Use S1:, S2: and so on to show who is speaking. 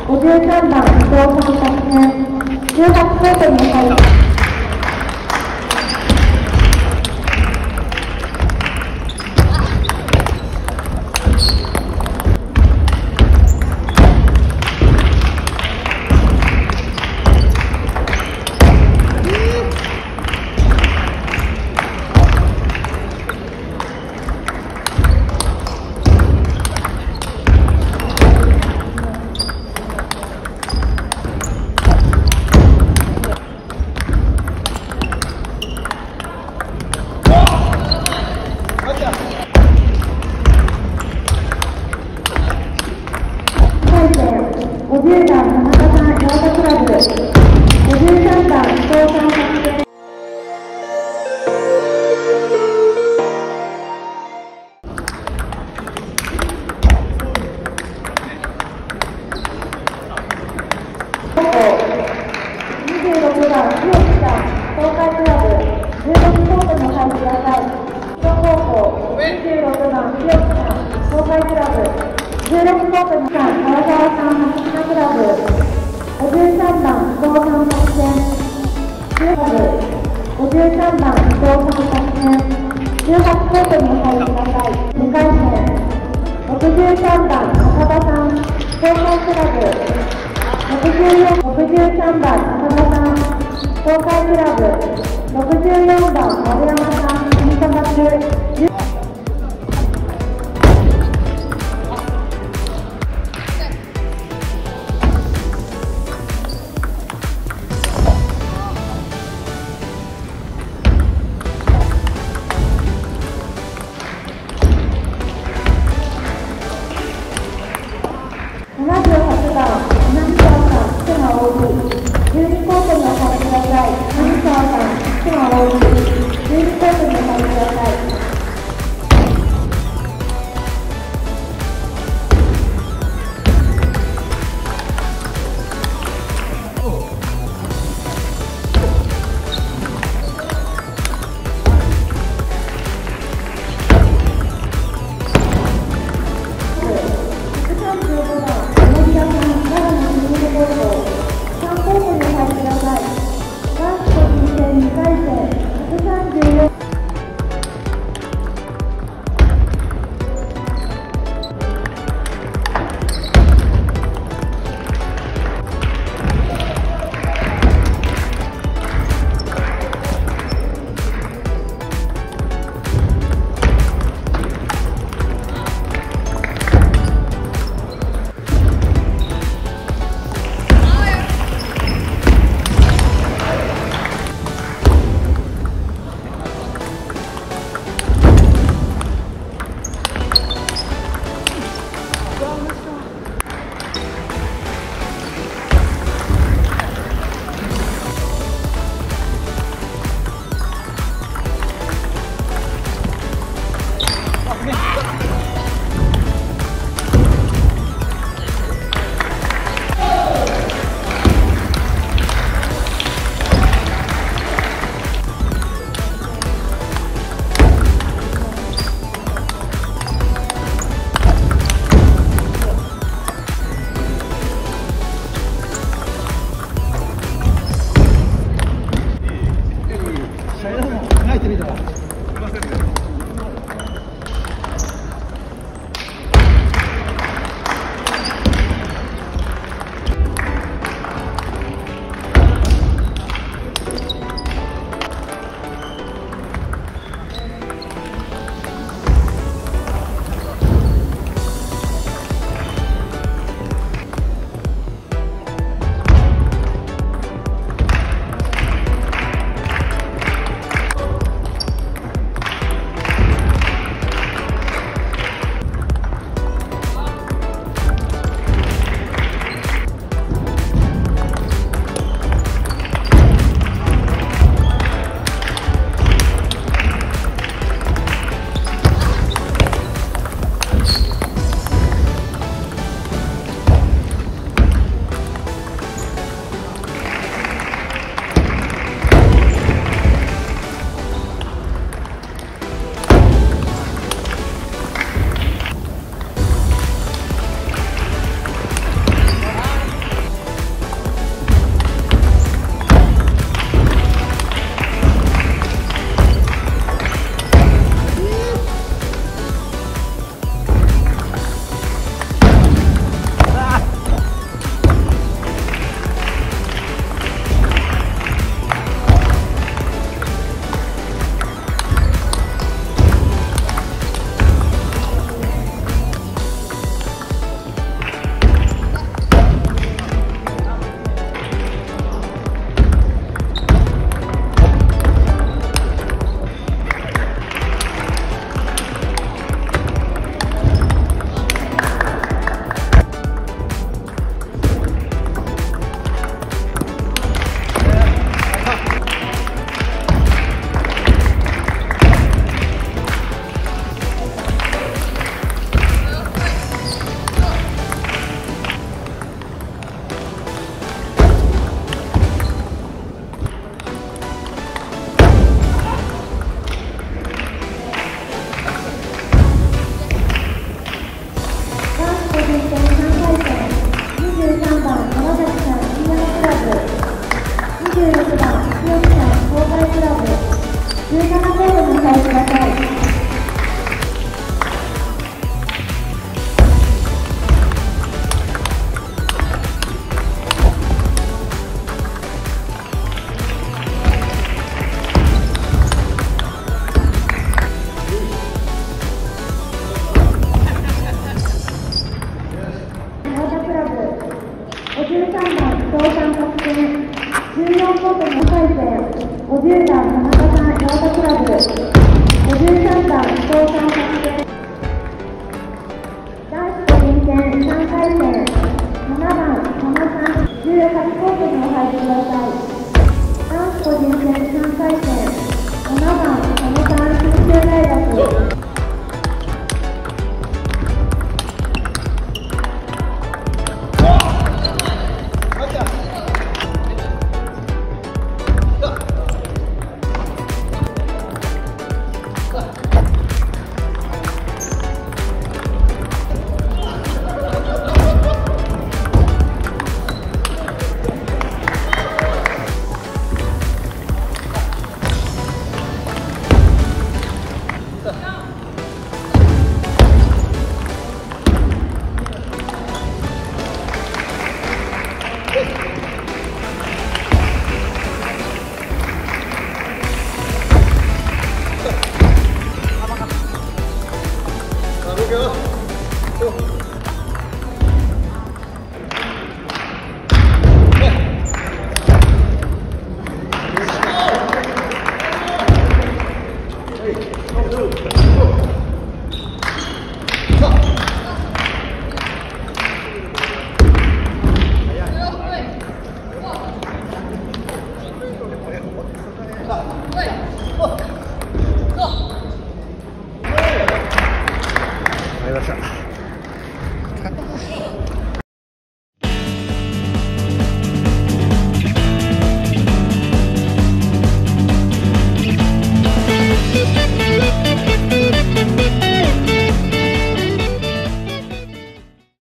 S1: 53番、伊藤さん作戦、18コートに入ります。50番、田中さん、八幡クラブ。53番、伊藤さん作戦。26番、日置さん、東海クラブ。16コートに入ってください。高校26番、日置さん、東海クラブ。16コートにさん、荒川さん、松島クラブ。53番、伊藤さん作戦。53番、伊藤さん作戦。18コートに入ってください。2回戦。63番、中田さん、東海クラブ。63番、中田さん、東海クラブ。64番、丸山さん、新田松。78番、南沢さん、福間 OB。12コートにお入りください。南沢さん、福間 OB。12コートにお入りください。 53番伊藤さん得点、14ポイントの回戦、50番田中さん八幡クラブ、53番伊藤さん得点。男子個人戦3回戦、7番田中さん18コートにお入りください。男子個人戦3回戦、7番田中さん信州大学。
S2: はい。